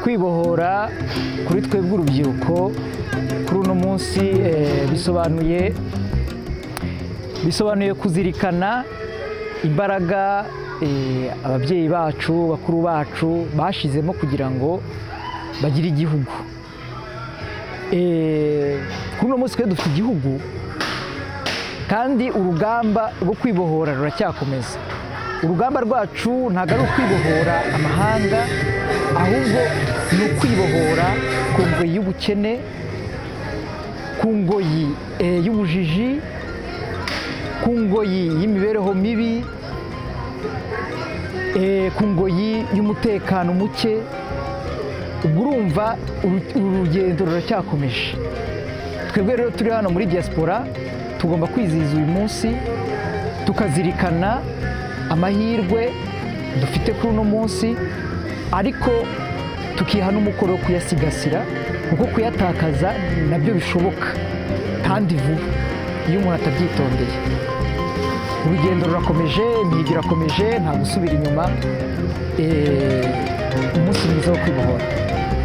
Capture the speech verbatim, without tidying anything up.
kwibohora kuri twebwe urubyiruko kuri uno munsi bisobanuye bisobanuye kuzirikana imbaraga ababyeyi bacu bakuru bacu bashizemo kugira ngo bagire igihugu. Kuri uno munsi twe dufite igihugu kandi urugamba rwo kwibohora ruracyakomeza. Urugamba rwacu ntabwo ari ukwibohora amahanga, ahubwo ni ukwibohora ku ngoyi y'ubukene, ku ngoyi y'ubujiji, ku ngoyi y'imibereho mibi, ku ngoyi y'umutekano muke. Ubwo urumva uru rugendo ruracyakomeje. Twebwe rero turi hano muri diaspora tugomba kwizihiza uyu munsi, tukazirikana amahirwe dufite kuri uno munsi, ariko tukiha n'umukoro wo kuyasigasira, kuko kuyatakaza nabyo bishoboka kandi vuba iyo umuntu atabyitondeye. Urugendo rurakomeje, imihigo irakomeje, nta gusubira inyuma. Umunsi mwiza wo kwibohora.